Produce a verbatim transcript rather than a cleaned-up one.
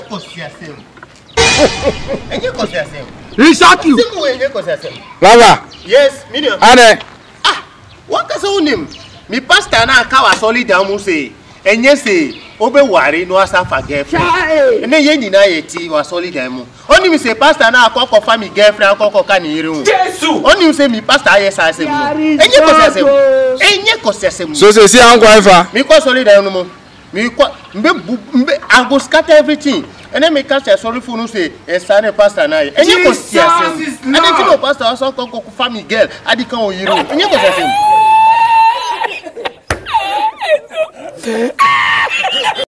kosiasem. Enye kosiasem. He shot you. Siku enye kosiasem. Lava. Yes, medium. Ane. Ah, what ka so nim? Mi pastor na ka wa solid am say. Enye say obe wari no asa fa girlfriend. Ene ye nyina ye ti wa solid am. Oni mi say pastor na akoko fa mi girlfriend akoko ka ni ire hu. Jesus. Oni mi say mi pastor yes asem no. Enye kosiasem. Enye kosiasem. So say see an kwa mi ko solid am no. Mi ko mbe mbe I go scatter everything. And then me catch a sorry for no say a son pastor na. And you go see asem. And then you know pastor also come come family girl. Adi kan o yiro. And you go see asem.